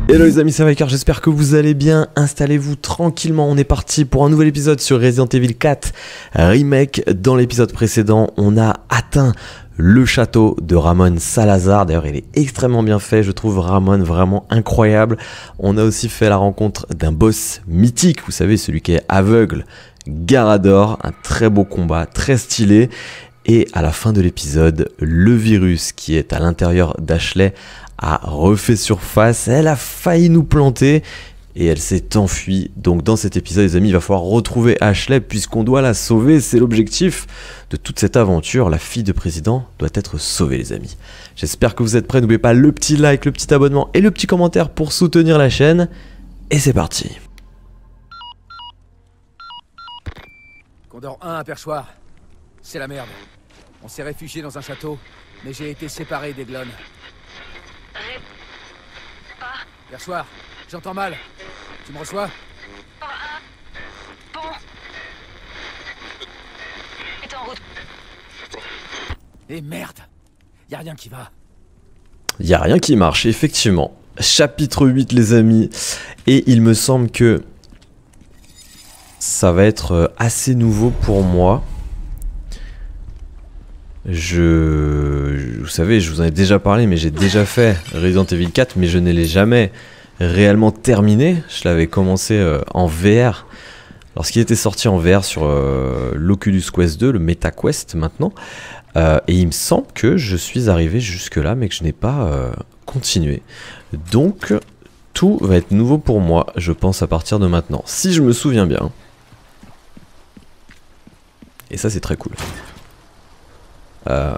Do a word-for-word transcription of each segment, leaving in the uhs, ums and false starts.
Hello les amis, c'est Viker, j'espère que vous allez bien. Installez-vous tranquillement, on est parti pour un nouvel épisode sur Resident Evil quatre Remake. Dans l'épisode précédent, on a atteint le château de Ramon Salazar. D'ailleurs, il est extrêmement bien fait, je trouve Ramon vraiment incroyable. On a aussi fait la rencontre d'un boss mythique, vous savez, celui qui est aveugle, Garador. Un très beau combat, très stylé. Et à la fin de l'épisode, le virus qui est à l'intérieur d'Ashley a refait surface, elle a failli nous planter et elle s'est enfuie. Donc dans cet épisode les amis, il va falloir retrouver Ashley puisqu'on doit la sauver, c'est l'objectif de toute cette aventure. La fille de président doit être sauvée les amis. J'espère que vous êtes prêts, n'oubliez pas le petit like, le petit abonnement et le petit commentaire pour soutenir la chaîne. Et c'est parti. Condor un à Perchoir, c'est la merde. On s'est réfugié dans un château, mais j'ai été séparé des Glonnes. Perchoir, j'entends mal. Tu me reçois? Bon. Est en route. Eh merde, y a rien qui va. Y a rien qui marche, effectivement. Chapitre huit les amis. Et il me semble que ça va être assez nouveau pour moi. Je... Vous savez, je vous en ai déjà parlé, mais j'ai déjà fait Resident Evil quatre, mais je ne l'ai jamais réellement terminé. Je l'avais commencé euh, en V R, lorsqu'il était sorti en V R sur euh, l'Oculus Quest deux, le MetaQuest maintenant. Euh, et il me semble que je suis arrivé jusque là, mais que je n'ai pas euh, continué. Donc, tout va être nouveau pour moi, je pense, à partir de maintenant, si je me souviens bien. Et ça, c'est très cool. Euh...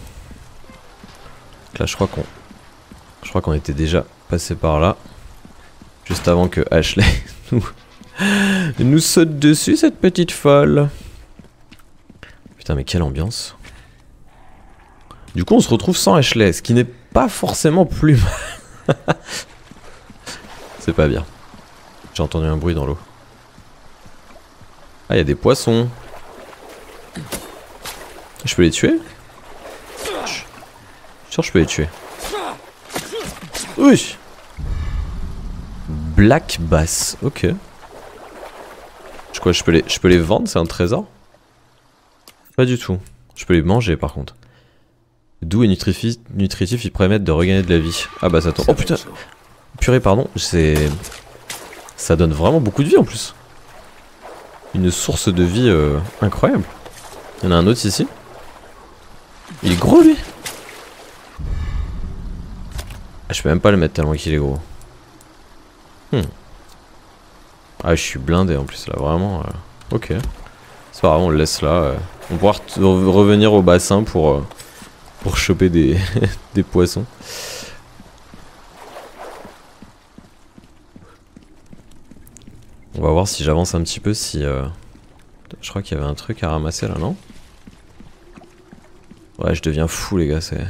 Là je crois qu'on Je crois qu'on était déjà passé par là juste avant que Ashley nous... nous saute dessus, cette petite folle. Putain mais quelle ambiance. Du coup on se retrouve sans Ashley, ce qui n'est pas forcément plus mal. C'est pas bien. J'ai entendu un bruit dans l'eau. Ah il y a des poissons. Je peux les tuer? Sûr je peux les tuer. Oui. Black Bass, ok. Je crois que je peux les, je peux les vendre, c'est un trésor? Pas du tout. Je peux les manger par contre. Doux et nutritif, nutritif, ils permettent de regagner de la vie. Ah bah ça tombe. Oh putain. Purée pardon, c'est... Ça donne vraiment beaucoup de vie en plus. Une source de vie euh, incroyable. Il y en a un autre ici. Il est gros lui. Ah, je peux même pas le mettre tellement qu'il est gros. Hmm. Ah je suis blindé en plus là vraiment. Euh... Ok. C'est pas grave, on le laisse là. Euh... On pourra revenir au bassin pour, euh... pour choper des, des poissons. On va voir si j'avance un petit peu si... Euh... Je crois qu'il y avait un truc à ramasser là, non? Ouais, je deviens fou les gars, c'est...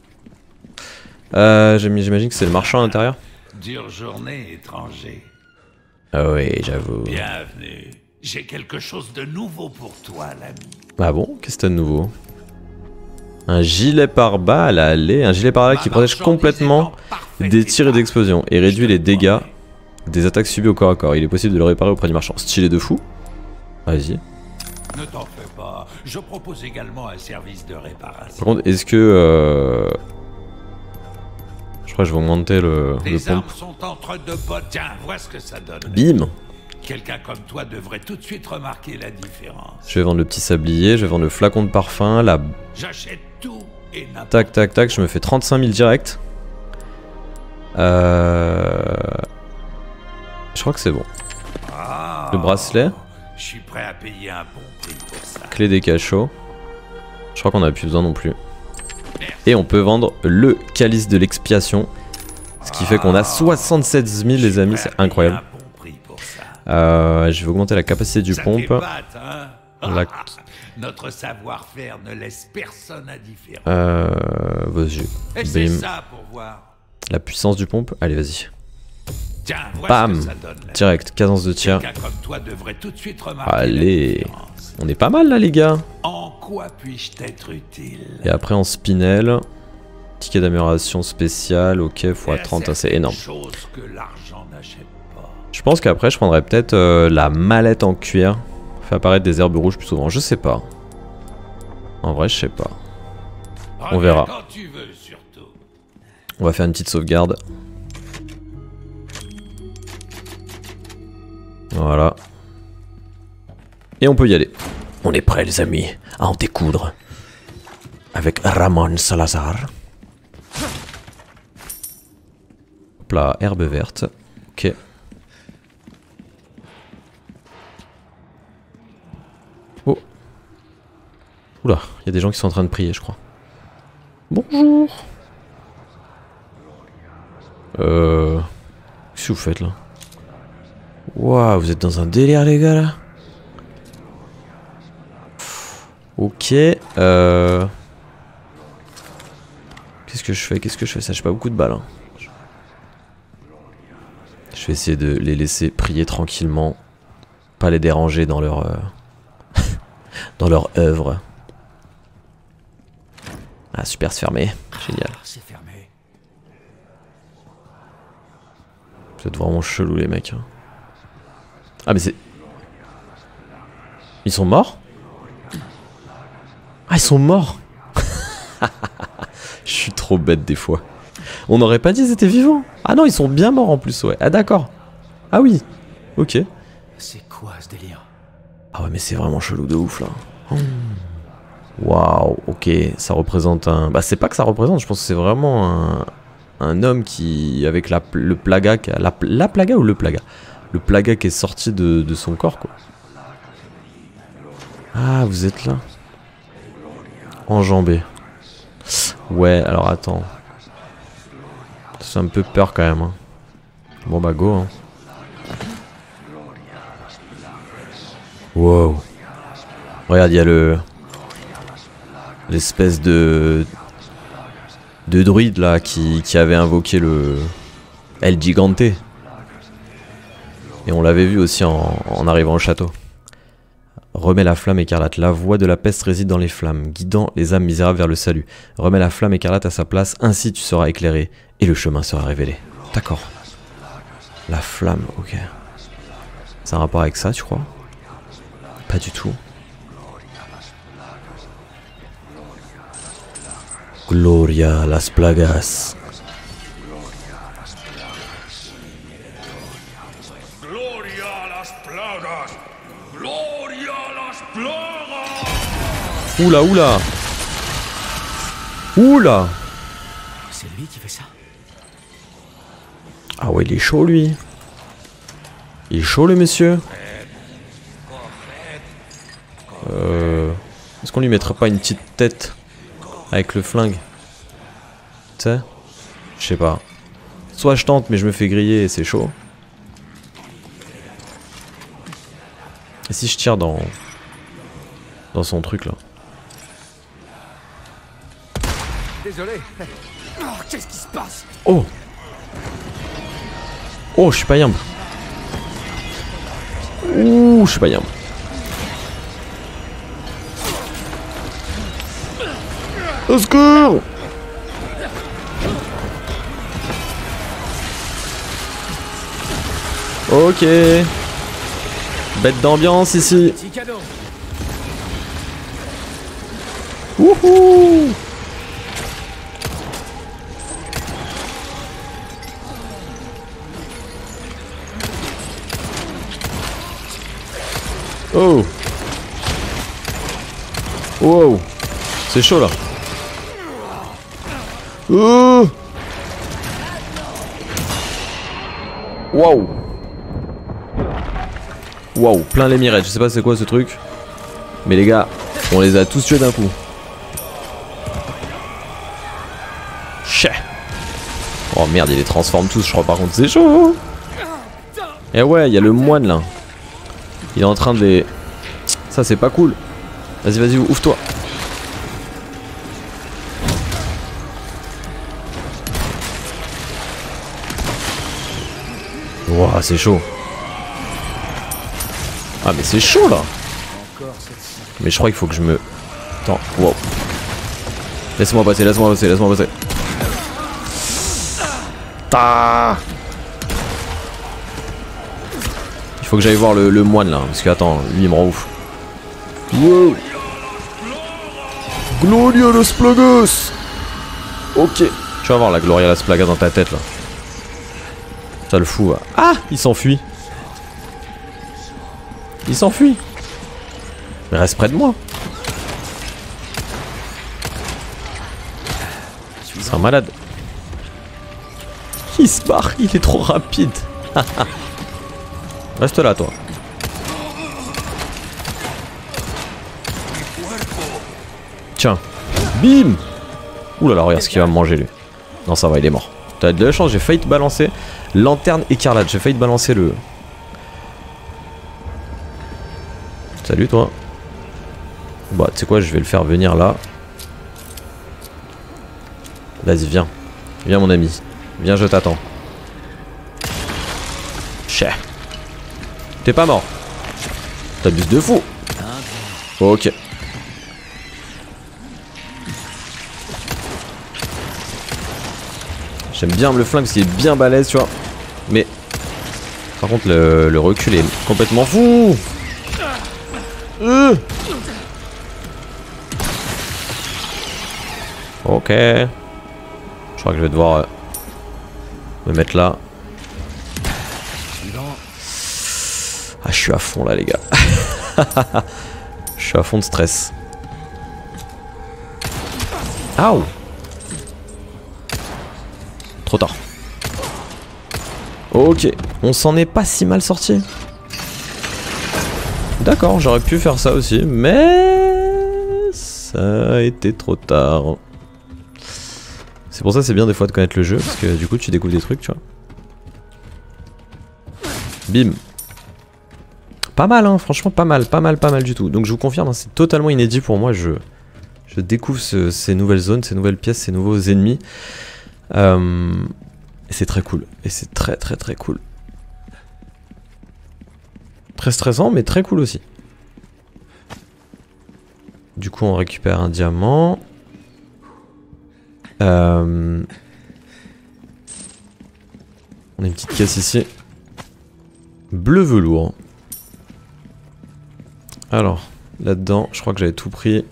Euh, j'imagine que c'est le marchand à l'intérieur. Dure journée, étranger. Ah oui, j'avoue. Bienvenue. J'ai quelque chose de nouveau pour toi, l'ami. Ah bon? Qu'est-ce que t'as de nouveau? Un gilet pare-balles, allez, un gilet pare-balles qui protège complètement des tirs et d'explosions et réduit les dégâts des attaques subies au corps à corps. Il est possible de le réparer auprès du marchand. Stylé de fou. Vas-y. Ne t'en fais pas. Je propose également un service de réparation. Par contre, est-ce que... Euh... Je crois que je vais augmenter le, le Les armes pompe. sont entre deux potes. Tiens, vois ce que ça donne. Bim. Quelqu'un comme toi devrait tout de suite remarquer la différence. Je vais vendre le petit sablier, je vais vendre le flacon de parfum, la... J'achète tout et n'importe. Tac, tac, tac, je me fais trente-cinq mille direct. Euh... Je crois que c'est bon. Ah, Le bracelet. Je suis prêt à payer un bon prix pour ça. Clé des cachots. Je crois qu'on n'a plus besoin non plus. Et on peut vendre le calice de l'expiation. Ce qui fait qu'on a soixante-sept mille les amis, c'est incroyable. Euh, je vais augmenter la capacité du pompe. Hein La... Notre savoir-faire ne laisse personne indifférent. Euh... Vas-y. Bim. Ça pour voir. La puissance du pompe. Allez, vas-y. Tiens, bam. Direct, cadence de tir. Comme toi devrait tout de suite remarquer. Allez. On est pas mal là les gars. En quoi puis-je t'être utile? Et après en spinel. Ticket d'amélioration spéciale, ok, fois trente, c'est énorme. n'achète pas. Je pense qu'après je prendrais peut-être euh, la mallette en cuir. Fait apparaître des herbes rouges plus souvent. Je sais pas. En vrai je sais pas. On verra. Quand tu veux, surtout. On va faire une petite sauvegarde. Voilà. Et on peut y aller. On est prêts les amis à en découdre. Avec Ramon Salazar. Hop là, herbe verte. Ok. Oh. Oula, il y a des gens qui sont en train de prier je crois. Bonjour. Euh... Qu'est-ce que vous faites là? Waouh, vous êtes dans un délire les gars là. Ok, euh... Qu'est-ce que je fais? Qu'est-ce que je fais? Ça, j'ai pas beaucoup de balles. Hein. Je vais essayer de les laisser prier tranquillement. Pas les déranger dans leur... Euh... dans leur œuvre. Ah super, c'est fermé. Génial. C'est fermé. Vous êtes vraiment chelou les mecs. Hein. Ah mais c'est... Ils sont morts? Ah ils sont morts. Je suis trop bête des fois. On n'aurait pas dit ils étaient vivants. Ah non ils sont bien morts en plus ouais. Ah d'accord. Ah oui. Ok. C'est quoi ce délire? Ah ouais mais c'est vraiment chelou de ouf là. Waouh, ok, ça représente un... Bah c'est pas que ça représente, je pense que c'est vraiment un... un homme qui... avec la... le plaga... Qui a... la... la plaga ou le plaga? Le plaga qui est sorti de... de son corps quoi. Ah vous êtes là. Enjambé. Ouais, alors attends. C'est un peu peur quand même. Hein. Bon bah go. Hein. Wow. Regarde, il y a le... l'espèce de... de druide là qui, qui avait invoqué le... El Gigante. Et on l'avait vu aussi en, en arrivant au château. Remets la flamme écarlate. La voix de la peste réside dans les flammes, guidant les âmes misérables vers le salut. Remets la flamme écarlate à sa place, ainsi tu seras éclairé et le chemin sera révélé. D'accord. La flamme, ok. C'est un rapport avec ça, tu crois? Pas du tout. Gloria las plagas. Gloria las plagas. Gloria las plagas. Oula, oula. Oula. C'est lui qui fait ça? Ah ouais, il est chaud lui. Il est chaud le monsieur. Euh... Est-ce qu'on lui mettrait pas une petite tête avec le flingue? Tu sais? Je sais pas. Soit je tente mais je me fais griller et c'est chaud. Et si je tire dans... dans son truc là? Désolé. Oh, qu'est-ce qui se passe? Oh! Oh, je suis pas yambe. Ouh, je suis pas yambe. Au secours! Ok. Bête d'ambiance ici. Petit cadeau. Wouhou! Oh! Wow! C'est chaud là! Oh! Wow! Wow! Plein les mirettes, je sais pas c'est quoi ce truc. Mais les gars, on les a tous tués d'un coup. Chais! Oh merde, il les transforme tous, je crois par contre, c'est chaud! Et ouais, il y a le moine là. Il est en train de les... Ça c'est pas cool. Vas-y, vas-y, ouvre-toi. Ouah, c'est chaud. Ah mais c'est chaud là. Mais je crois qu'il faut que je me... Attends, wow. Laisse-moi passer, laisse-moi passer, laisse-moi passer. Ta. faut que j'aille voir le, le moine là, parce que attends, lui il me rend ouf. Wow. Gloria Las Plagas. Ok. Tu vas voir la Gloria Las Plagas dans ta tête là. Ça le fout. Là. Ah, il s'enfuit. Il s'enfuit. Mais reste près de moi. C'est un malade. Il se barre, il est trop rapide. Reste là toi. Tiens. Bim. Ouh là là, regarde ce qu'il va me manger lui. Non ça va, il est mort. T'as de la chance, j'ai failli te balancer lanterne écarlate. J'ai failli te balancer le... Salut toi. Bah tu sais quoi, je vais le faire venir là. Vas-y viens. Viens mon ami. Viens, je t'attends. Chais. T'es pas mort. T'abuses de fou. Ok. J'aime bien le flingue parce qu'il est bien balèze, tu vois. Mais par contre le, le recul est complètement fou. euh. Ok. Je crois que je vais devoir euh, me mettre là. Ah je suis à fond là les gars. Je suis à fond de stress. Aouh. Trop tard. Ok, on s'en est pas si mal sorti. D'accord, j'aurais pu faire ça aussi, mais ça a été trop tard. C'est pour ça que c'est bien des fois de connaître le jeu, parce que du coup tu découvres des trucs, tu vois. Bim. Pas mal, hein, franchement pas mal, pas mal, pas mal du tout. Donc je vous confirme, hein, c'est totalement inédit pour moi. Je, je découvre ce, ces nouvelles zones, ces nouvelles pièces, ces nouveaux ennemis. Euh, et c'est très cool. Et c'est très très très cool. Très stressant, mais très cool aussi. Du coup, on récupère un diamant. Euh, on a une petite caisse ici. Bleu velours. Alors, là-dedans, je crois que j'avais tout pris.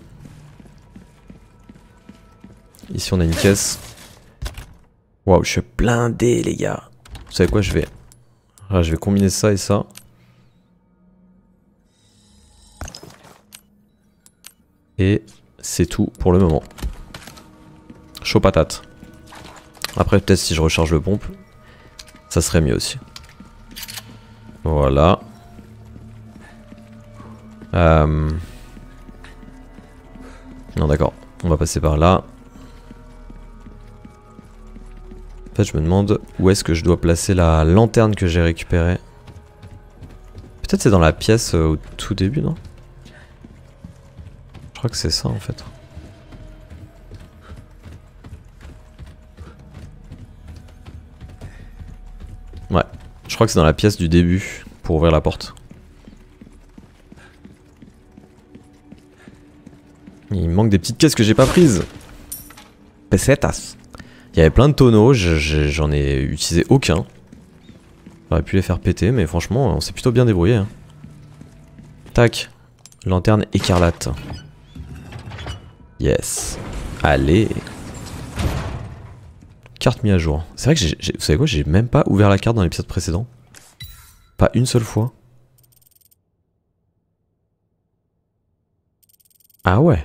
Ici, on a une caisse. Waouh, je suis blindé, les gars. Vous savez quoi, je vais... Ah, je vais combiner ça et ça. Et c'est tout pour le moment. Chaud patate. Après, peut-être si je recharge le pompe, ça serait mieux aussi. Voilà. Euh... Non, d'accord. On va passer par là. En fait, je me demande où est-ce que je dois placer la lanterne que j'ai récupérée. Peut-être c'est dans la pièce euh, au tout début, non? Je crois que c'est ça en fait. Ouais, je crois que c'est dans la pièce du début pour ouvrir la porte. Il me manque des petites caisses que j'ai pas prises. Pesetas. Il y avait plein de tonneaux, j'en ai utilisé aucun. J'aurais pu les faire péter, mais franchement, on s'est plutôt bien débrouillé. Hein. Tac. Lanterne écarlate. Yes. Allez. Carte mise à jour. C'est vrai que j'ai, vous savez quoi, j'ai même pas ouvert la carte dans l'épisode précédent. Pas une seule fois. Ah ouais.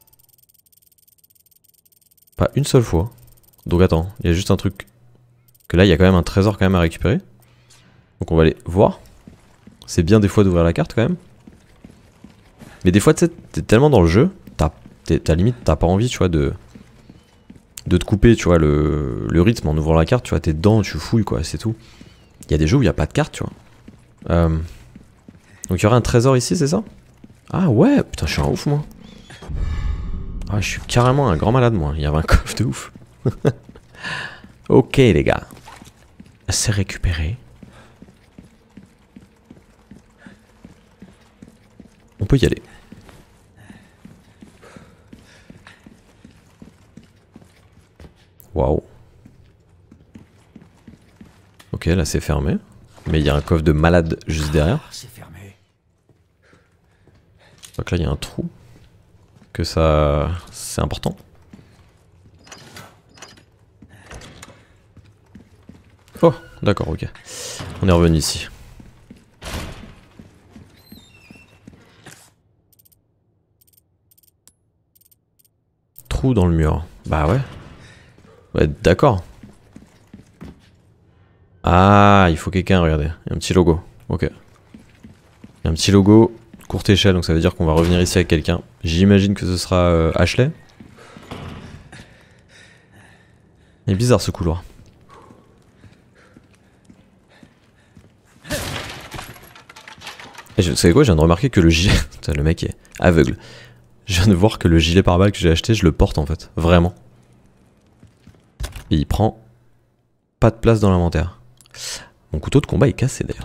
Pas une seule fois. Donc attends, il y a juste un truc. Que là, il y a quand même un trésor quand même à récupérer. Donc on va aller voir. C'est bien des fois d'ouvrir la carte quand même. Mais des fois, tu sais, t'es tellement dans le jeu, t'as limite, t'as pas envie, tu vois, de... de te couper, tu vois, le, le rythme en ouvrant la carte, tu vois, t'es dedans, tu fouilles, quoi, c'est tout. Il y a des jeux où il n'y a pas de carte, tu vois. Euh... Donc il y aura un trésor ici, c'est ça? Ah ouais, putain, je suis un ouf, moi. Ah, je suis carrément un grand malade, moi. Il y avait un coffre de ouf. Ok, les gars. C'est récupéré. On peut y aller. Waouh. Ok, là c'est fermé. Mais il y a un coffre de malade juste derrière. C'est fermé. Donc là il y a un trou. Que ça... c'est important. Oh, d'accord, ok. On est revenu ici. Trou dans le mur. Bah ouais. Ouais, d'accord. Ah, il faut quelqu'un, regardez. Il y a un petit logo. Ok. Il y a un petit logo, courte échelle, donc ça veut dire qu'on va revenir ici avec quelqu'un. J'imagine que ce sera euh, Ashley. Il est bizarre ce couloir. Et je, vous savez quoi, je viens de remarquer que le gilet... Putain, le mec est aveugle. Je viens de voir que le gilet pare-balles que j'ai acheté, je le porte en fait. Vraiment. Et il prend pas de place dans l'inventaire. Mon couteau de combat est cassé d'ailleurs.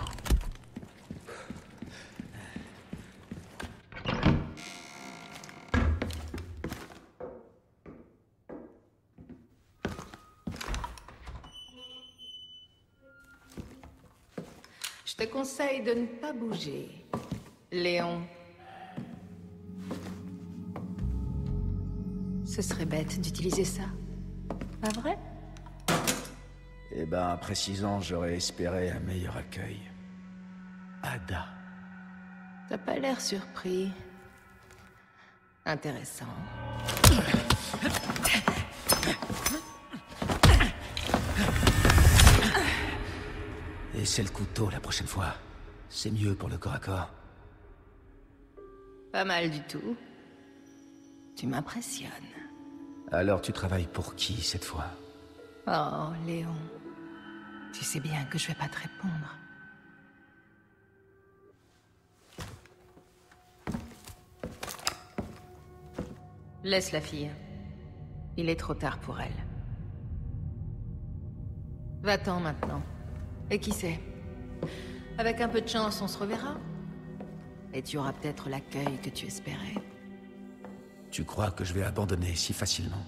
Je te conseille de ne pas bouger, Léon. Ce serait bête d'utiliser ça. Pas vrai? Eh ben, après six ans, j'aurais espéré un meilleur accueil. Ada. T'as pas l'air surpris. Intéressant. Et c'est le couteau la prochaine fois. C'est mieux pour le corps à corps. Pas mal du tout. Tu m'impressionnes. Alors tu travailles pour qui cette fois? Oh, Léon. Tu sais bien que je vais pas te répondre. Laisse la fille. Il est trop tard pour elle. Va-t'en maintenant. Et qui sait? Avec un peu de chance, on se reverra. Et tu auras peut-être l'accueil que tu espérais. Tu crois que je vais abandonner si facilement?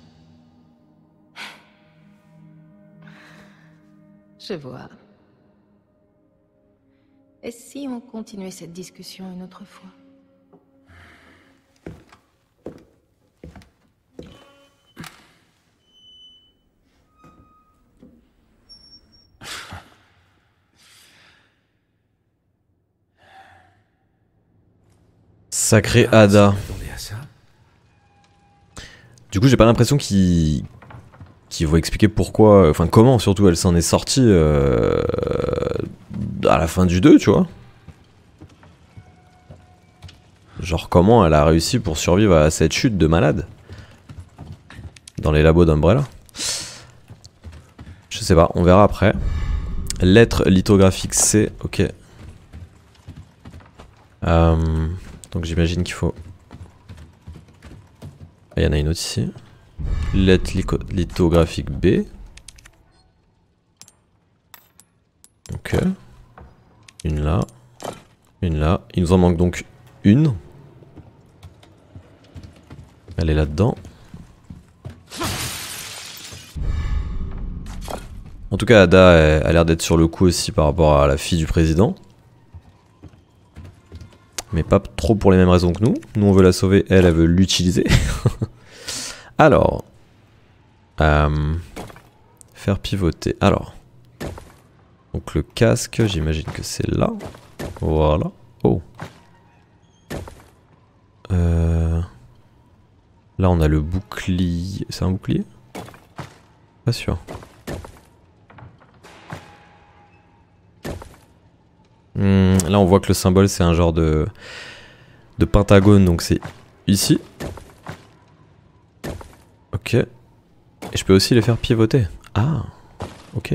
Je vois. Et si on continuait cette discussion une autre fois? Sacré Ada. Attendez à ça. Du coup, j'ai pas l'impression qu'il qu'il va expliquer pourquoi, enfin comment surtout elle s'en est sortie euh, à la fin du deux, tu vois. Genre comment elle a réussi pour survivre à cette chute de malade dans les labos d'Umbrella. Je sais pas, on verra après. Lettre lithographique C, ok. Euh, donc j'imagine qu'il faut... Il y en a une autre ici. Lettre lithographique B. Ok. Une là. Une là. Il nous en manque donc une. Elle est là-dedans. En tout cas, Ada a l'air d'être sur le coup aussi par rapport à la fille du président. Mais pas trop pour les mêmes raisons que nous. Nous on veut la sauver, elle, elle veut l'utiliser. Alors. Euh, faire pivoter. Alors. Donc le casque, j'imagine que c'est là. Voilà. Oh. Euh, là on a le bouclier. C'est un bouclier? Pas sûr. Hmm, là on voit que le symbole c'est un genre de, de pentagone, donc c'est ici. Ok. Et je peux aussi les faire pivoter. Ah, ok.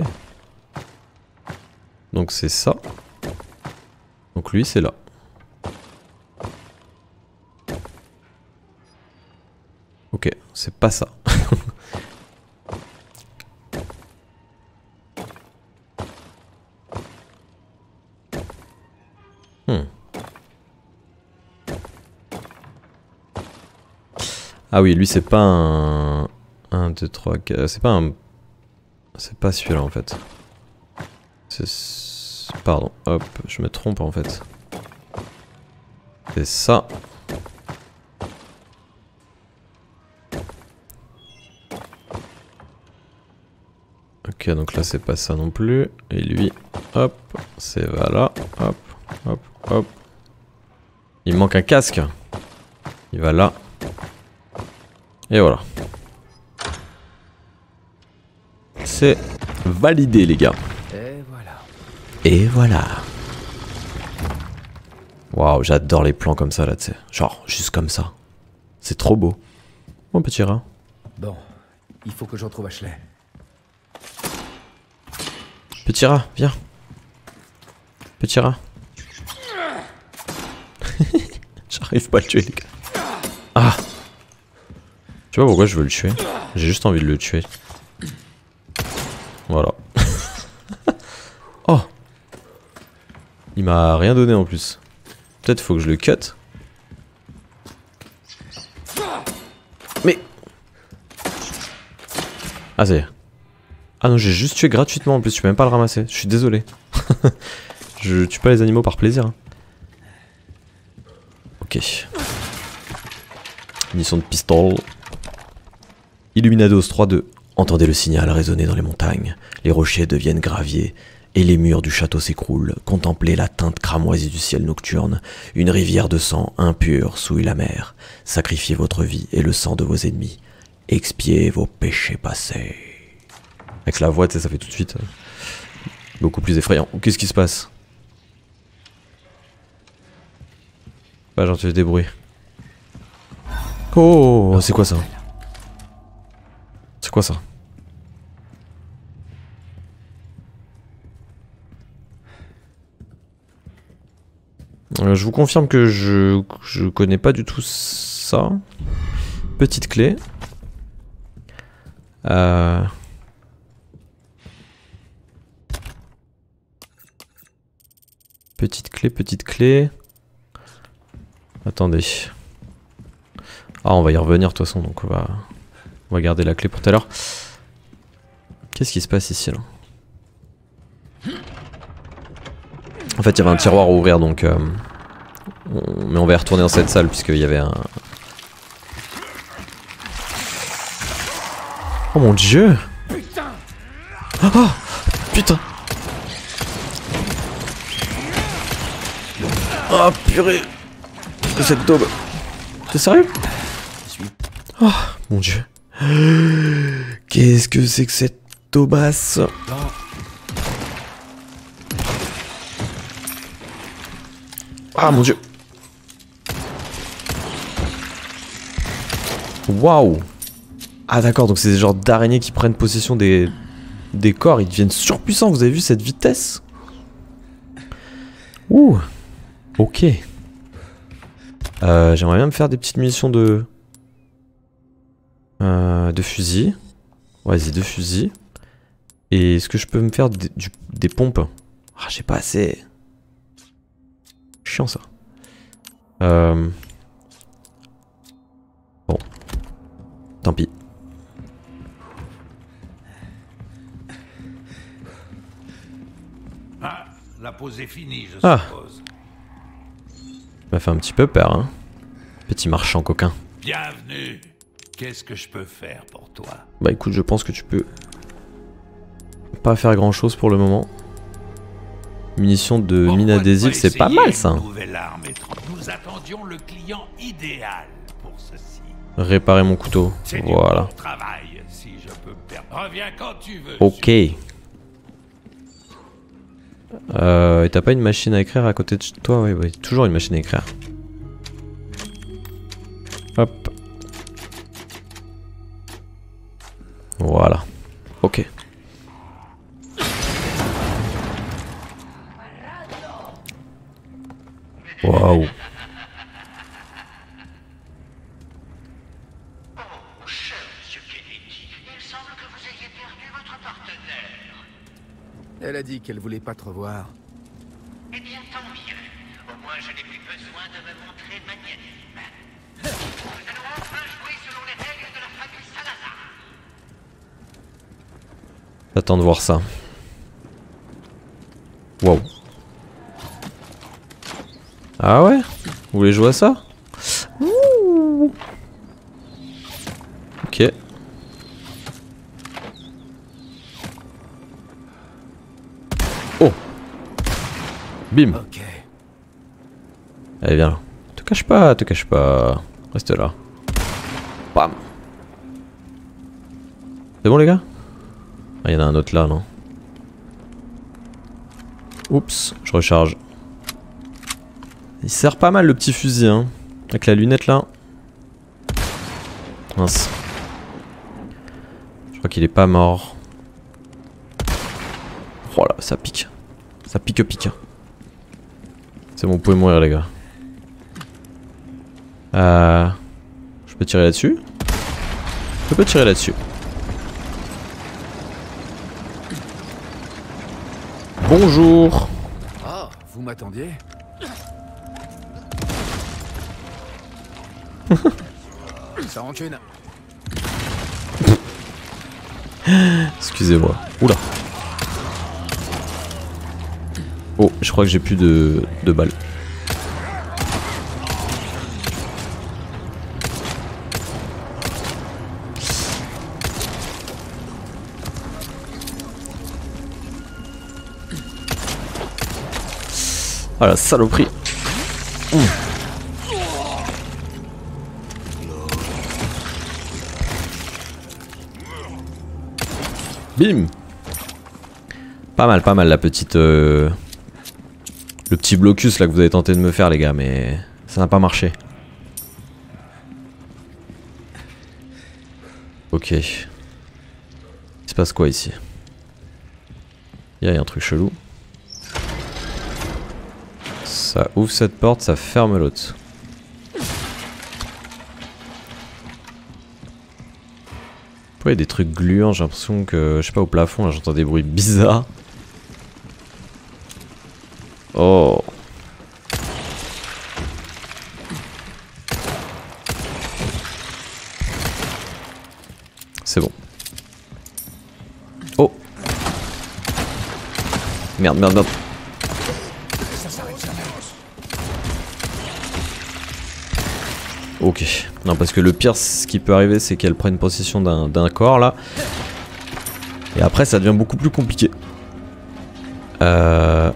Donc c'est ça. Donc lui c'est là. Ok, c'est pas ça. Hmm. Ah oui, lui c'est pas un... un, deux, trois, quatre... C'est pas un... C'est pas celui-là en fait. C'est... Pardon, hop, je me trompe en fait. C'est ça. Ok, donc là c'est pas ça non plus. Et lui, hop, c'est voilà, hop, hop, hop. Il me manque un casque. Il va là. Et voilà. C'est validé les gars. Et voilà. Et voilà. Waouh, j'adore les plans comme ça là, tu sais. Genre, juste comme ça. C'est trop beau. Mon petit rat. Bon, il faut que je retrouve Ashley. Petit rat, viens. Petit rat. J'arrive pas à le tuer les gars. Ah. Tu vois pourquoi je veux le tuer? J'ai juste envie de le tuer. Voilà. Oh. Il m'a rien donné en plus. Peut-être faut que je le cut. Mais... Ah ça y est. Ah non, j'ai juste tué gratuitement en plus, je peux même pas le ramasser. Je suis désolé. Je tue pas les animaux par plaisir. Ok. Munition de pistolet. Illuminados trois deux. Entendez le signal résonner dans les montagnes. Les rochers deviennent graviers et les murs du château s'écroulent. Contemplez la teinte cramoisie du ciel nocturne. Une rivière de sang impur souille la mer. Sacrifiez votre vie et le sang de vos ennemis. Expiez vos péchés passés. Avec la voix, tu sais, ça fait tout de suite euh, beaucoup plus effrayant. Qu'est-ce qui se passe? Bah, j'ai entendu des bruits. Oh, c'est quoi ça? C'est quoi ça? euh, Je vous confirme que je, je connais pas du tout ça. Petite clé. Euh... Petite clé, petite clé. Attendez. Ah, on va y revenir de toute façon, donc on va, on va garder la clé pour tout à l'heure. Qu'est-ce qui se passe ici là? En fait, il y avait un tiroir à ouvrir, donc... Euh, on, mais on va y retourner dans cette salle, puisqu'il y avait un... Oh mon dieu! Putain! Ah oh, putain! Oh purée! Cette daube! T'es sérieux? Oh mon dieu! Qu'est-ce que c'est que cette daubasse? Ah mon dieu! Waouh! Ah d'accord, donc c'est des genres d'araignées qui prennent possession des, des corps, ils deviennent surpuissants, vous avez vu cette vitesse? Ouh! Ok. Euh, J'aimerais bien me faire des petites munitions de... Euh, de fusil. Vas-y, de fusil. Et est-ce que je peux me faire des, du, des pompes? Ah, j'ai pas assez... Chiant ça. Euh... Bon. Tant pis. Ah, la pause est finie, je Ah. suppose. Ça m'a fait un petit peu peur, hein. Petit marchand coquin. Bienvenue. Qu'est-ce que je peux faire pour toi? Bah écoute, je pense que tu peux pas faire grand chose pour le moment. Munitions de Pourquoi mine ne adhésive, pas c'est pas essayer mal ça. une nouvelle arme étrange? Nous attendions le client idéal pour ceci. Réparer mon couteau. C'est du Voilà. bon travail, si je peux me permettre. Reviens quand tu veux. Ok. Euh, et t'as pas une machine à écrire à côté de toi? Oui, oui, toujours une machine à écrire. Hop. Voilà. Ok. Waouh. Elle a dit qu'elle voulait pas te revoir. Eh bien, tant mieux. Au moins, je n'ai plus besoin de me montrer magnanime. Nous allons enfin jouer selon les règles de la famille Salazar. J'attends de voir ça. Waouh. Ah ouais? Vous voulez jouer à ça? Ouh. Ok. Oh. Bim. Ok. Allez viens. Te cache pas, te cache pas. Reste là. Bam. C'est bon les gars? Ah, il y en a un autre là, non? Oups, je recharge. Il sert pas mal le petit fusil, hein. Avec la lunette là. Mince. Je crois qu'il est pas mort. Oh là, ça pique. Ça pique pique. C'est bon, vous pouvez mourir les gars. Euh... Je peux tirer là-dessus? Je peux tirer là-dessus. Bonjour. Oh, vous m'attendiez? Ça rancune. Excusez-moi. Oula. Oh, je crois que j'ai plus de, de balles. Ah la saloperie. Mmh. Bim. Pas mal, pas mal la petite... Euh... Le petit blocus là que vous avez tenté de me faire les gars, mais ça n'a pas marché. Ok. Il se passe quoi ici? Il y a un truc chelou. Ça ouvre cette porte, ça ferme l'autre. Pourquoi il y a des trucs gluants? J'ai l'impression que, je sais pas, au plafond, j'entends des bruits bizarres. Oh. C'est bon. Oh. Merde, merde, merde. Ok. Non, parce que le pire, ce qui peut arriver, c'est qu'elle prenne possession d'un d'un corps là. Et après, ça devient beaucoup plus compliqué. Euh...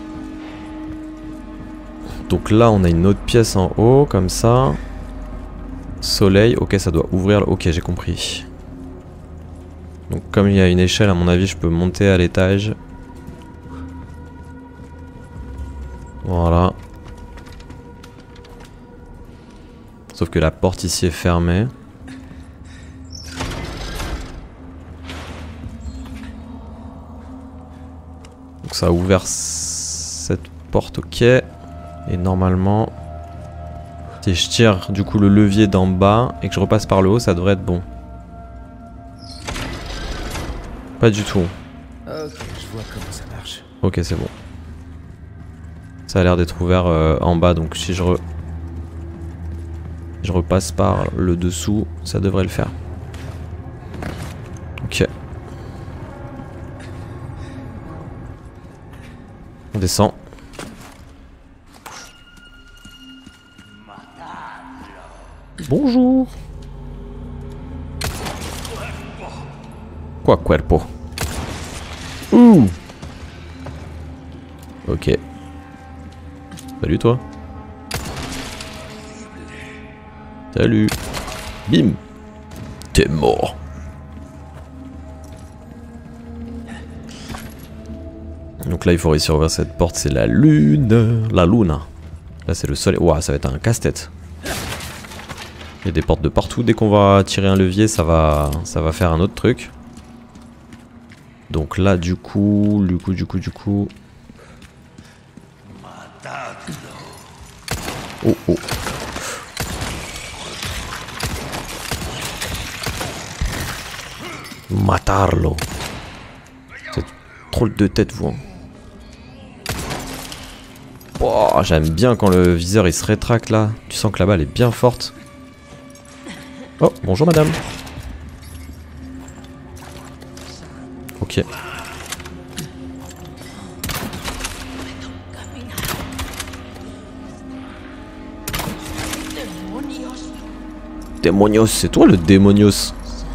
Donc là, on a une autre pièce en haut, comme ça. Soleil. Ok, ça doit ouvrir. Ok, j'ai compris. Donc comme il y a une échelle, à mon avis, je peux monter à l'étage. Voilà. Sauf que la porte ici est fermée. Donc ça a ouvert cette porte, ok. Et normalement, si je tire du coup le levier d'en bas et que je repasse par le haut, ça devrait être bon. Pas du tout. Ok, je vois comment ça marche. Ok, c'est bon. Ça a l'air d'être ouvert euh, en bas, donc si je, re... je repasse par le dessous, ça devrait le faire. Ok. On descend. Bonjour. Quoi, cuerpo? Ouh. Ok. Salut toi. Salut. Bim. T'es mort. Donc là il faut réussir à ouvrir cette porte, c'est la lune. La luna. Là c'est le soleil. Ouah, ça va être un casse-tête. Il y a des portes de partout. Dès qu'on va tirer un levier, ça va, ça va faire un autre truc. Donc là, du coup, du coup, du coup, du coup. Oh, oh. Matarlo. C'est trop de tête, vous. Hein. Oh, j'aime bien quand le viseur il se rétracte là. Tu sens que la balle est bien forte. Oh, bonjour madame. Ok. Démonios, c'est toi le démonios.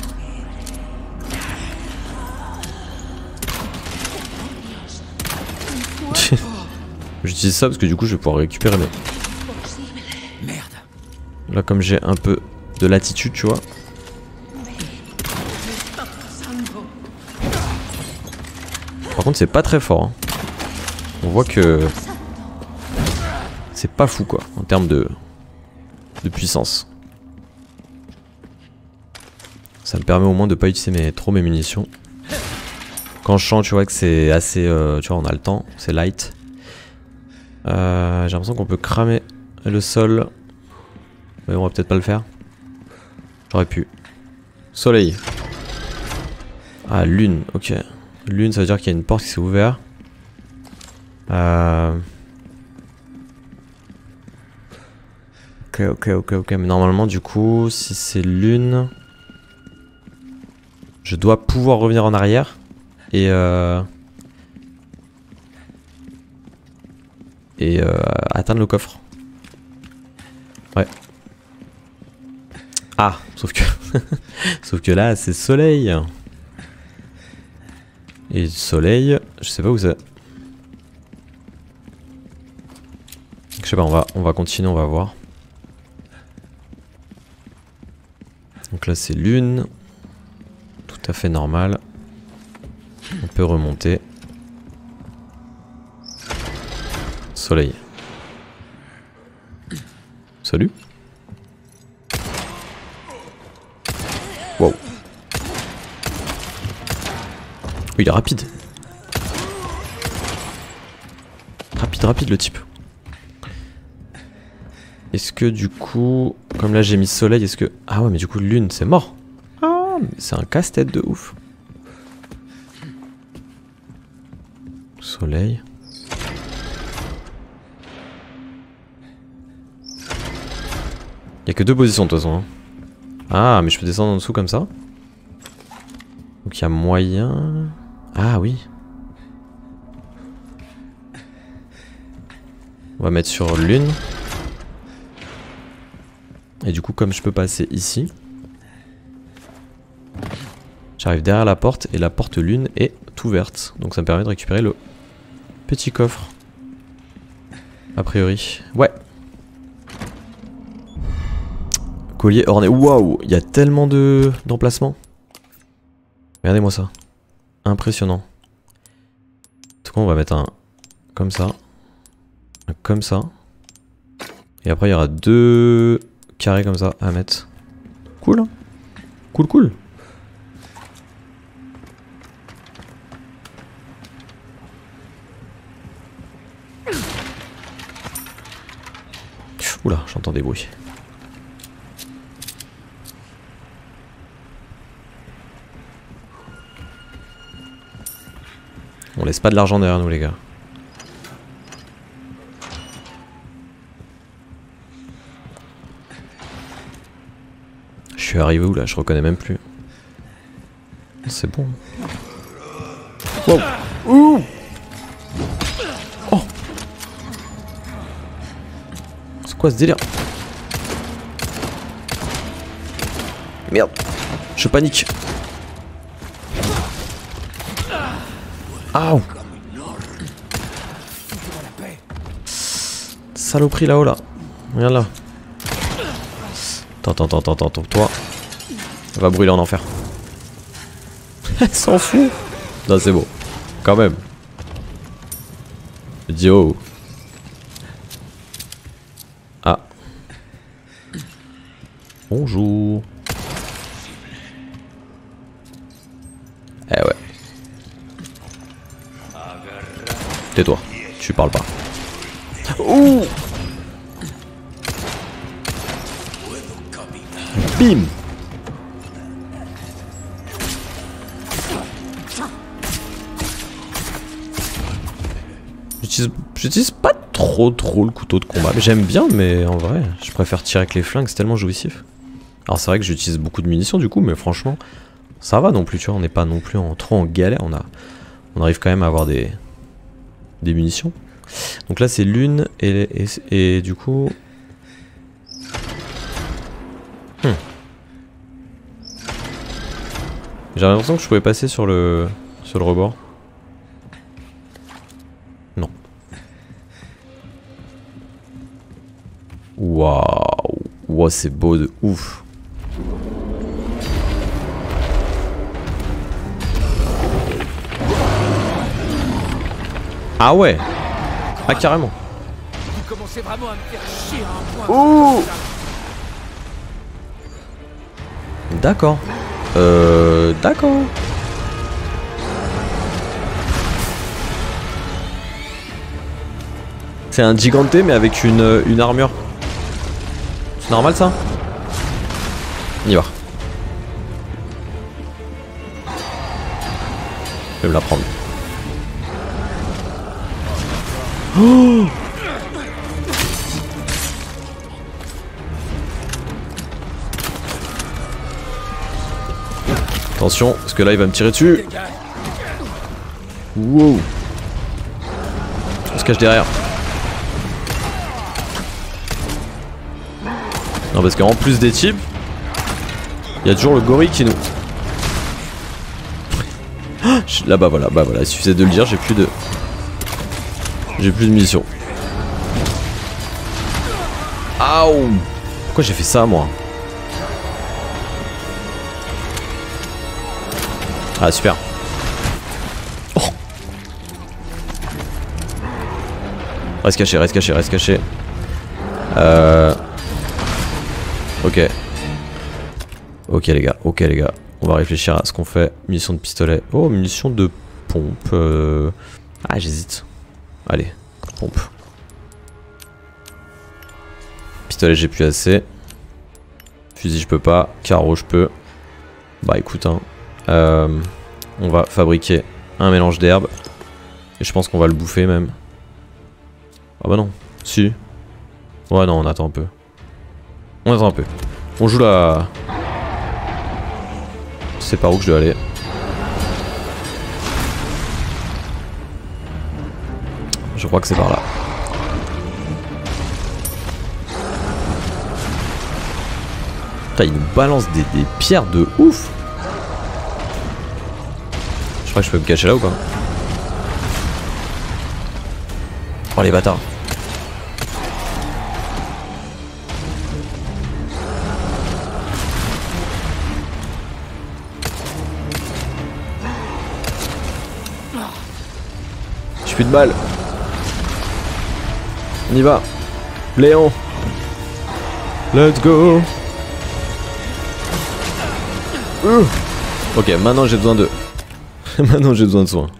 J'utilise ça parce que du coup je vais pouvoir récupérer mes... Merde. Là comme j'ai un peu de latitude, tu vois. Par contre c'est pas très fort. Hein. On voit que... c'est pas fou quoi, en termes de... de puissance. Ça me permet au moins de pas utiliser mes... trop mes munitions. Quand je sens, tu vois que c'est assez... Euh, tu vois, on a le temps, c'est light. Euh, j'ai l'impression qu'on peut cramer le sol. Mais on va peut-être pas le faire. J'aurais pu. Soleil. Ah, lune, ok. Lune, ça veut dire qu'il y a une porte qui s'est ouverte. Euh... Ok, ok, ok, ok. Mais normalement, du coup, si c'est lune... je dois pouvoir revenir en arrière. Et euh... et euh, atteindre le coffre. Ouais. Ah, sauf que sauf que là c'est soleil. Et soleil, je sais pas où c'est. Je sais pas, on va on va continuer, on va voir. Donc là c'est lune. Tout à fait normal. On peut remonter. Soleil. Salut. Wow. Oui, il est rapide. Rapide, rapide le type. Est-ce que du coup, comme là j'ai mis soleil, est-ce que... ah ouais mais du coup lune c'est mort. Ah mais c'est un casse-tête de ouf. Soleil. Il n'y a que deux positions de toute façon. Hein. Ah, mais je peux descendre en dessous comme ça. Donc il y a moyen... ah oui. On va mettre sur lune. Et du coup, comme je peux passer ici, j'arrive derrière la porte et la porte lune est ouverte. Donc ça me permet de récupérer le petit coffre. A priori. Ouais. Collier orné. Waouh, il y a tellement de d'emplacements. Regardez-moi ça. Impressionnant. En tout cas, on va mettre un comme ça. Un comme ça. Et après, il y aura deux carrés comme ça à mettre. Cool. Hein, cool, cool. Oula, j'entends des bruits. On laisse pas de l'argent derrière nous les gars. Je suis arrivé où là? Je reconnais même plus. C'est bon. Wow. Ouh. Oh. C'est quoi ce délire? Merde. Je panique. Aouh. Saloperie là-haut là. Regarde là. Attends, attends, attends, attends, attends, toi. Elle va brûler en enfer. Elle s'en fout. Non, c'est beau. Quand même. Je dis oh. Ah. Bonjour. Eh ouais. Tais-toi, tu parles pas. Ouh. Bim. J'utilise pas trop trop le couteau de combat. J'aime bien mais en vrai je préfère tirer avec les flingues, c'est tellement jouissif. Alors c'est vrai que j'utilise beaucoup de munitions du coup mais franchement ça va non plus, tu vois, on n'est pas non plus en, trop en galère, on, a, on arrive quand même à avoir des, des munitions. Donc là c'est lune et, et, et du coup... Hmm. J'ai l'impression que je pouvais passer sur le sur le rebord. Non. Waouh. Wow, c'est beau de ouf. Ah ouais. Ah carrément. Vous commencez vraiment à me faire chier à un point. Ouh. D'accord. Euh... D'accord. C'est un giganté mais avec une, une armure. C'est normal ça? On y va. Je vais me la prendre. Oh! Attention, parce que là il va me tirer dessus. Wow. On se cache derrière. Non parce qu'en plus des types, il y a toujours le gorille qui nous... Là bah voilà, bah voilà, il suffisait de le dire, j'ai plus de... J'ai plus de munitions. Aouh. Pourquoi j'ai fait ça moi? Ah super. Oh. Reste caché, reste caché, reste caché. Euh... Ok. Ok les gars, ok les gars. On va réfléchir à ce qu'on fait. Munitions de pistolet. Oh, munitions de pompe. Euh... Ah j'hésite. Allez, pompe. Pistolet j'ai plus assez. Fusil je peux pas. Carreau je peux. Bah écoute hein. Euh, on va fabriquer un mélange d'herbes. Et je pense qu'on va le bouffer même. Ah bah non. Si. Ouais non on attend un peu. On attend un peu. On joue la... Je sais par où que je dois aller. Je crois que c'est par là. Putain, il nous balance des, des pierres de ouf. Je crois que je peux me cacher là ou pas? Oh les bâtards. J'ai plus de balles. On y va. Léon. Let's go. Uh. Ok, maintenant j'ai besoin de... maintenant j'ai besoin de soins.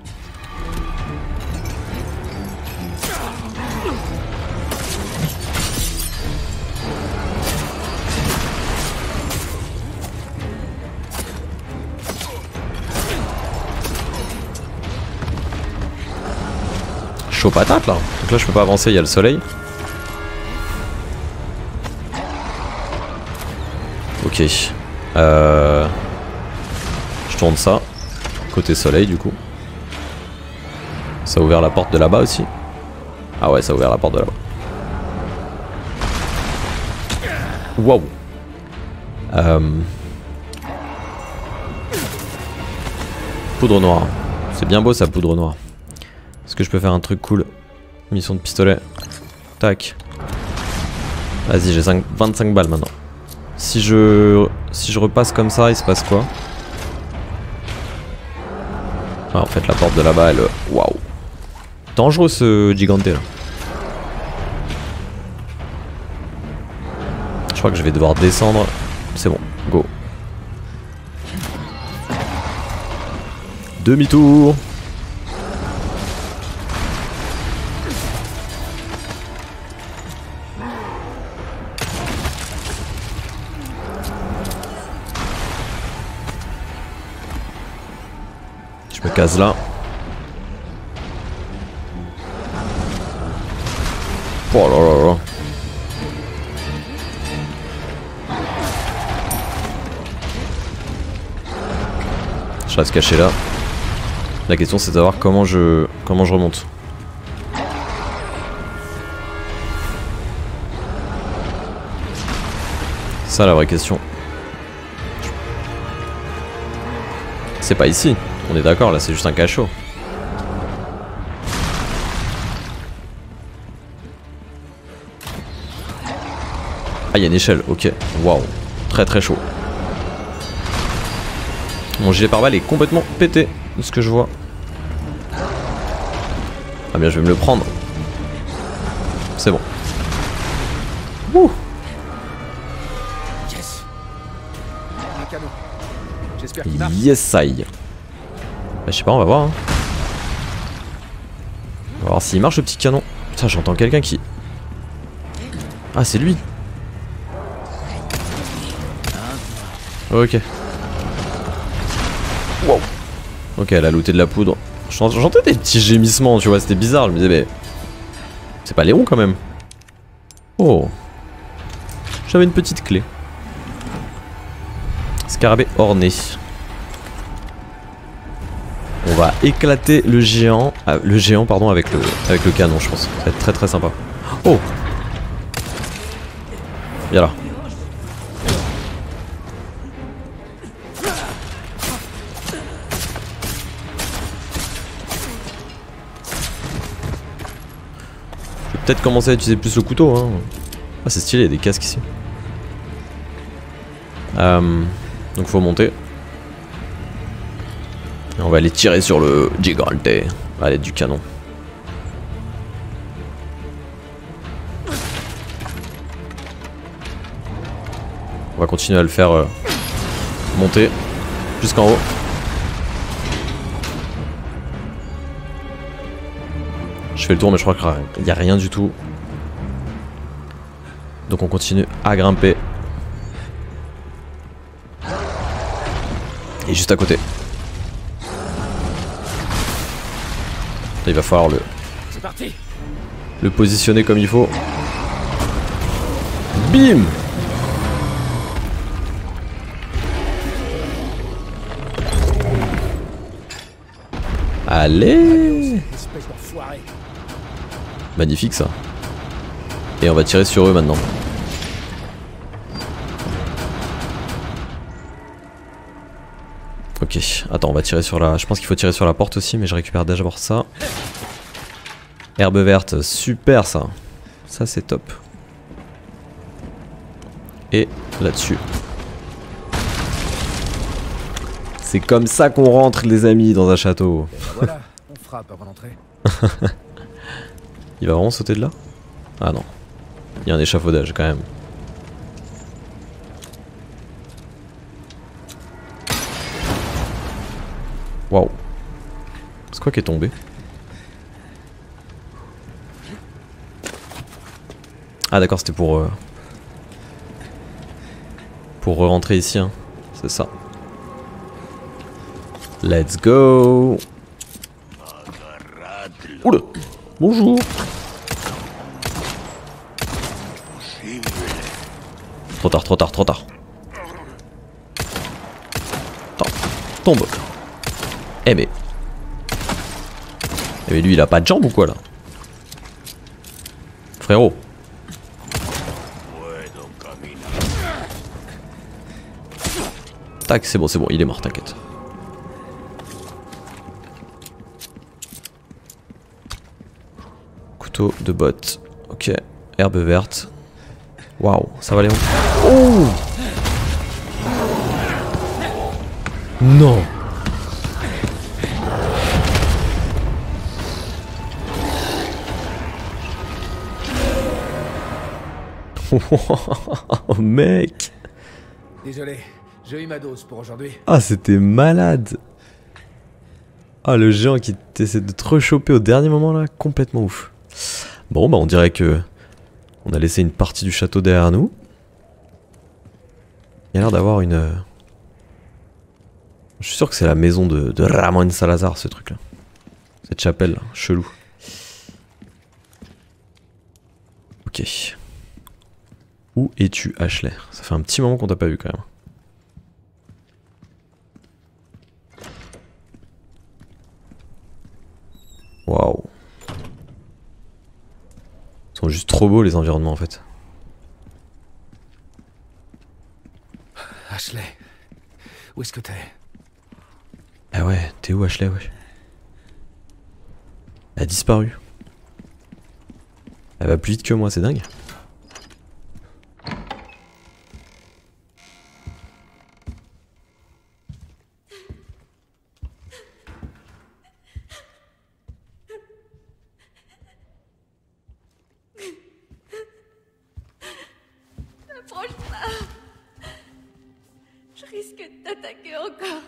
Chaud patate là. Donc là je peux pas avancer, il y a le soleil. Ok. Euh... Je tourne ça. Côté soleil du coup. Ça a ouvert la porte de là-bas aussi. Ah ouais, ça a ouvert la porte de là-bas. Waouh. Euh... Poudre noire. C'est bien beau ça, poudre noire. Est-ce que je peux faire un truc cool? Mission de pistolet. Tac. Vas-y, j'ai vingt-cinq balles maintenant. Si je... Si je repasse comme ça, il se passe quoi? Ah, en fait, la porte de là-bas, elle... Waouh. Dangereux ce giganté là. Je crois que je vais devoir descendre. C'est bon, go. Demi-tour. Je me case là. Oh là là là. Je reste caché là. La question c'est de savoir comment je comment je remonte. C'est ça la vraie question. C'est pas ici, on est d'accord, là c'est juste un cachot. Ah, il y a une échelle, ok. Waouh, très très chaud. Mon gilet pare-balles est complètement pété de ce que je vois. Ah bien, je vais me le prendre. C'est bon. Ouh. Yes. Un canon. J'espère qu'il marche. Yes, I. Bah, je sais pas, on va voir. Hein. On va voir s'il marche le petit canon. Putain, j'entends quelqu'un qui... Ah, c'est lui. Ok. Wow. Ok, elle a looté de la poudre. J'entendais des petits gémissements, tu vois, c'était bizarre. Je me disais, mais... C'est pas Léon quand même. Oh. J'avais une petite clé. Scarabée orné. On va éclater le géant, ah, le géant pardon avec le avec le canon, je pense. Ça va être très très sympa. Oh. Viens là. Je vais peut-être commencer à utiliser plus le couteau. Hein. Ah, c'est stylé, il y a des casques ici. Euh, donc faut monter. Et on va aller tirer sur le gigante à l'aide du canon. On va continuer à le faire euh, monter jusqu'en haut. Je fais le tour mais je crois qu'il n'y a rien du tout. Donc on continue à grimper. Et juste à côté. Il va falloir le, C'est parti. le positionner comme il faut. Bim! Allez! Espèce d'enfoiré. Magnifique ça. Et on va tirer sur eux maintenant. Ok, attends, on va tirer sur la... Je pense qu'il faut tirer sur la porte aussi, mais je récupère d'abord ça. Herbe verte, super ça. Ça c'est top. Et là-dessus. C'est comme ça qu'on rentre les amis dans un château. Et ben voilà, on frappe avant d'entrer. Il va vraiment sauter de là? Ah non. Il y a un échafaudage quand même. Waouh. C'est quoi qui est tombé? Ah d'accord, c'était pour... Euh, pour re-rentrer ici, hein. C'est ça. Let's go. Oula. Bonjour. Trop tard, trop tard, trop tard. Attends, tombe. Eh mais... Eh mais lui il a pas de jambes ou quoi là? Frérot. Tac, c'est bon, c'est bon, il est mort, t'inquiète. Couteau de botte. Ok, herbe verte. Waouh, ça va aller où? Oh! Non! Oh mec! Désolé, j'ai eu ma dose pour aujourd'hui. Ah c'était malade! Ah le géant qui essaie de te rechoper au dernier moment là, complètement ouf. Bon bah on dirait que on a laissé une partie du château derrière nous. Il y a l'air d'avoir une... Je suis sûr que c'est la maison de, de Ramon Salazar ce truc là. Cette chapelle là, chelou. Ok. Où es-tu, Ashley? Ça fait un petit moment qu'on t'a pas vu quand même. Waouh. Ils sont juste trop beaux les environnements en fait. Ashley, où est-ce que t'es? t'es où Ashley, ouais. Elle a disparu. Elle va plus vite que moi, c'est dingue. Approche pas. Je risque de t'attaquer encore.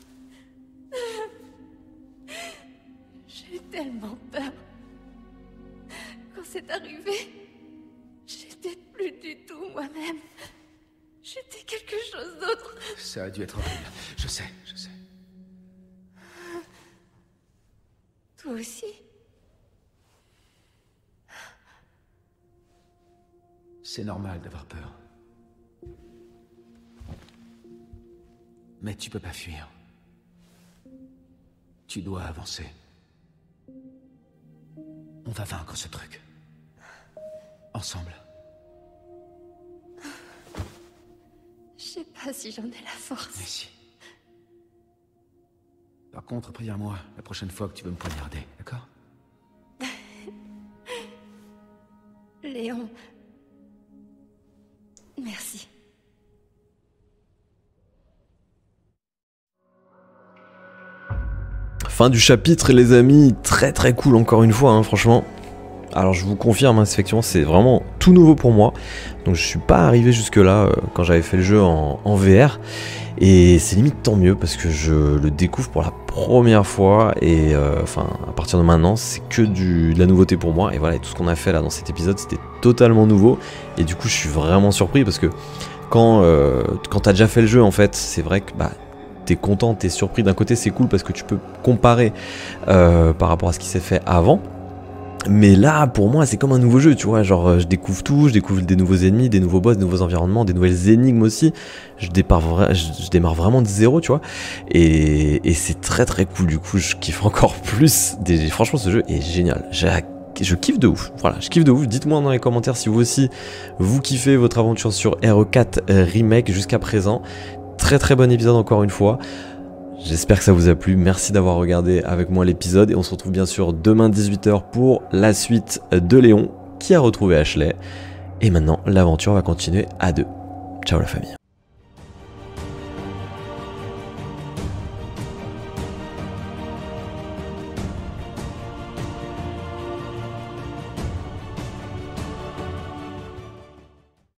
J'ai eu tellement peur. Quand c'est arrivé, j'étais plus du tout moi-même. J'étais quelque chose d'autre. Ça a dû être horrible. Je sais, je sais. Toi aussi? C'est normal d'avoir peur. Mais tu peux pas fuir. Tu dois avancer. On va vaincre ce truc. Ensemble. Je sais pas si j'en ai la force. Mais si. Par contre, préviens-moi la prochaine fois que tu veux me poignarder, d'accord? Léon. Merci. Fin du chapitre les amis, très très cool encore une fois, hein, franchement. Alors je vous confirme, hein, effectivement c'est vraiment tout nouveau pour moi. Donc je suis pas arrivé jusque là euh, quand j'avais fait le jeu en, en V R. Et c'est limite tant mieux parce que je le découvre pour la première fois. Et euh, enfin à partir de maintenant c'est que du, de la nouveauté pour moi. Et voilà, et tout ce qu'on a fait là dans cet épisode c'était totalement nouveau. Et du coup je suis vraiment surpris parce que quand, euh, quand t'as déjà fait le jeu en fait, c'est vrai que bah t'es content, t'es surpris. D'un côté c'est cool parce que tu peux comparer euh, par rapport à ce qui s'est fait avant. Mais là, pour moi, c'est comme un nouveau jeu, tu vois, genre je découvre tout, je découvre des nouveaux ennemis, des nouveaux boss, des nouveaux environnements, des nouvelles énigmes aussi. Je, départ vra- je, je démarre vraiment de zéro, tu vois, et, et c'est très très cool, du coup, je kiffe encore plus. Des, franchement, ce jeu est génial, je, je kiffe de ouf, voilà, je kiffe de ouf. Dites-moi dans les commentaires si vous aussi, vous kiffez votre aventure sur R E quatre Remake jusqu'à présent. Très très bon épisode encore une fois. J'espère que ça vous a plu, merci d'avoir regardé avec moi l'épisode et on se retrouve bien sûr demain dix-huit heures pour la suite de Léon qui a retrouvé Ashley. Et maintenant l'aventure va continuer à deux. Ciao la famille.